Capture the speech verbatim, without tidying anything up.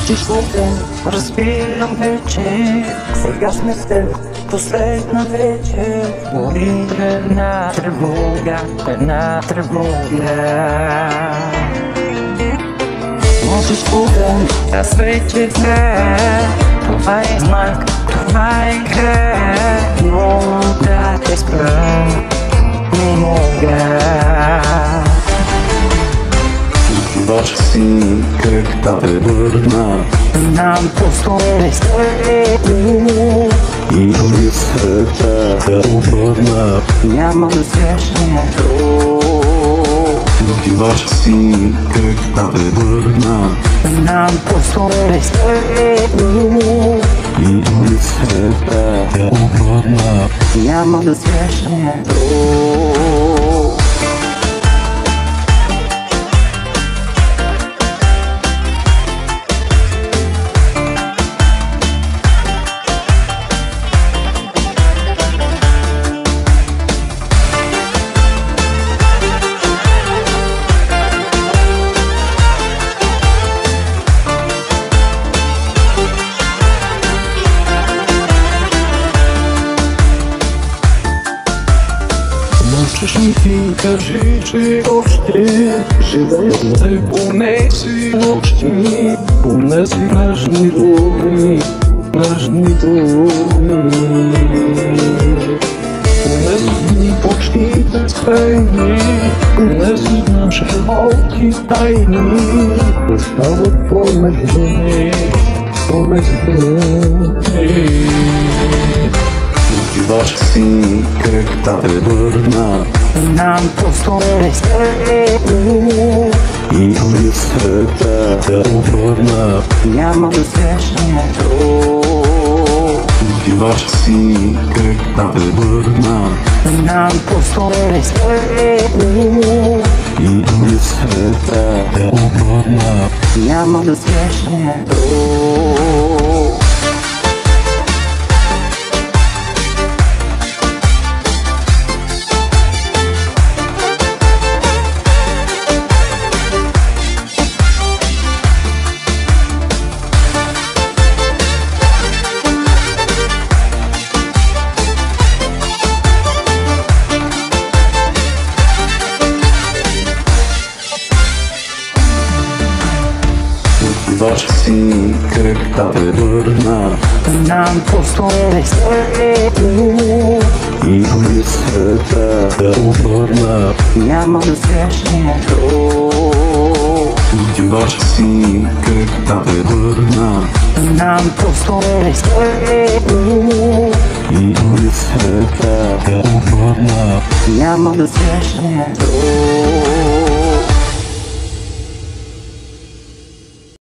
Мълчиш ден, разбирам вече. Сега сме с теб, последна вечер. Гори една тревога, една тревога. Мълчиш ден, аз вече знам. Това е знак, това е игра. Но да те спра не мога. Ваш си как да те върна. Знам просто не сте. И дори света да обърна. Няма да срещнем. Ваш си как да те върна. Знам просто не сте. И дори света да обърна. Няма да срещнем. Можеш ли ти кажи, че още живея с теб поне си нощи, поне си нежни думи, нежни думи. Поне си дни почти безкрайни, поне си наши малки тайни. Остават помежду ни, помежду ни. Ваш си как да те върна. Знам просто не сте. И дори света да обърна. Няма да срещнем. Ваш си как да те върна. Знам просто не сте. И дори света да обърна. Няма да срещнем. Ваш си как да те върна. Знам просто не сте. И дори света да обърна. Няма да срещнем. Ваш си как да те върна. Знам просто не сте. И дори света да обърна. Няма да срещнем.